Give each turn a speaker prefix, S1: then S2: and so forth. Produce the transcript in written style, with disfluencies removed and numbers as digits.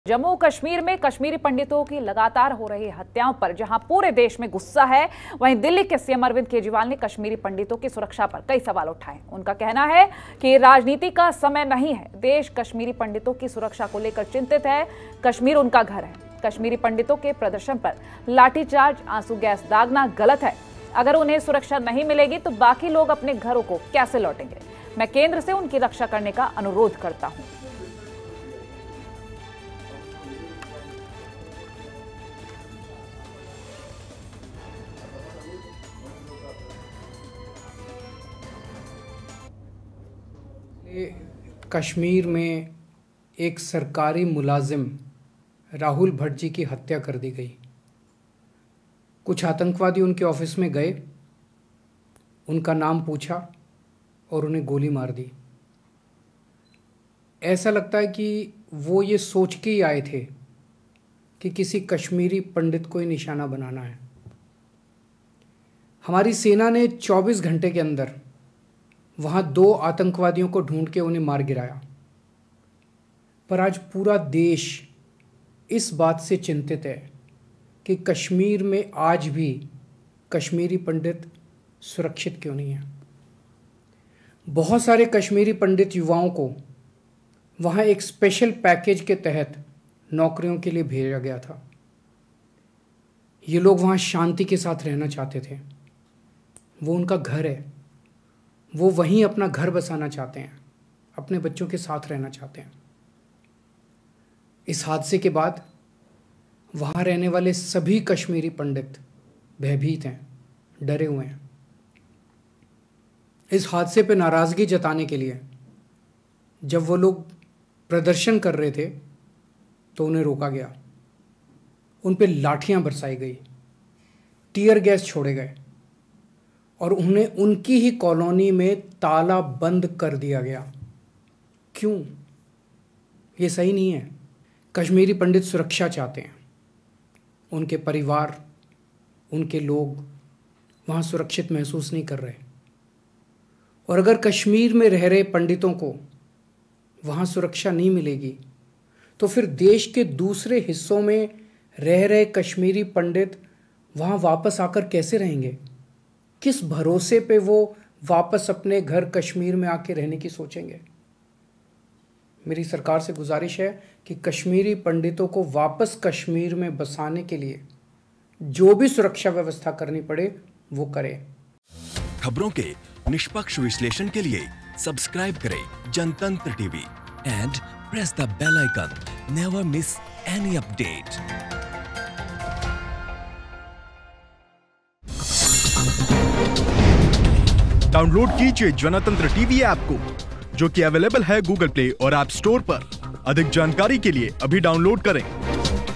S1: जम्मू कश्मीर में कश्मीरी पंडितों की लगातार हो रही हत्याओं पर जहां पूरे देश में गुस्सा है, वहीं दिल्ली के सीएम अरविंद केजरीवाल ने कश्मीरी पंडितों की सुरक्षा पर कई सवाल उठाए। उनका कहना है कि राजनीति का समय नहीं है, देश कश्मीरी पंडितों की सुरक्षा को लेकर चिंतित है। कश्मीर उनका घर है। कश्मीरी पंडितों के प्रदर्शन पर लाठीचार्ज, आंसू गैस दागना गलत है। अगर उन्हें सुरक्षा नहीं मिलेगी तो बाकी लोग अपने घरों को कैसे लौटेंगे? मैं केंद्र से उनकी रक्षा करने का अनुरोध करता हूं।
S2: कश्मीर में एक सरकारी मुलाजिम राहुल भट्ट जी की हत्या कर दी गई। कुछ आतंकवादी उनके ऑफिस में गए, उनका नाम पूछा और उन्हें गोली मार दी। ऐसा लगता है कि वो ये सोच के ही आए थे कि किसी कश्मीरी पंडित को ही निशाना बनाना है। हमारी सेना ने 24 घंटे के अंदर वहां 2 आतंकवादियों को ढूंढ के उन्हें मार गिराया। पर आज पूरा देश इस बात से चिंतित है कि कश्मीर में आज भी कश्मीरी पंडित सुरक्षित क्यों नहीं है। बहुत सारे कश्मीरी पंडित युवाओं को वहां एक स्पेशल पैकेज के तहत नौकरियों के लिए भेजा गया था। ये लोग वहां शांति के साथ रहना चाहते थे। वो उनका घर है, वो वहीं अपना घर बसाना चाहते हैं, अपने बच्चों के साथ रहना चाहते हैं। इस हादसे के बाद वहाँ रहने वाले सभी कश्मीरी पंडित भयभीत हैं, डरे हुए हैं। इस हादसे पे नाराज़गी जताने के लिए जब वो लोग प्रदर्शन कर रहे थे तो उन्हें रोका गया, उन पे लाठियाँ बरसाई गई, टीयर गैस छोड़े गए और उन्हें उनकी ही कॉलोनी में ताला बंद कर दिया गया। क्यों? ये सही नहीं है। कश्मीरी पंडित सुरक्षा चाहते हैं। उनके परिवार, उनके लोग वहाँ सुरक्षित महसूस नहीं कर रहे। और अगर कश्मीर में रह रहे पंडितों को वहाँ सुरक्षा नहीं मिलेगी तो फिर देश के दूसरे हिस्सों में रह रहे कश्मीरी पंडित वहाँ वापस आकर कैसे रहेंगे? किस भरोसे पे वो वापस अपने घर कश्मीर में आके रहने की सोचेंगे? मेरी सरकार से गुजारिश है कि कश्मीरी पंडितों को वापस कश्मीर में बसाने के लिए जो भी सुरक्षा व्यवस्था करनी पड़े वो करें।
S3: खबरों के निष्पक्ष विश्लेषण के लिए सब्सक्राइब करें Jantantra TV and press the bell icon. Never miss any update.
S4: Download कीजिए जनतंत्र टीवी ऐप को, जो कि अवेलेबल है गूगल प्ले और ऐप स्टोर पर। अधिक जानकारी के लिए अभी डाउनलोड करें।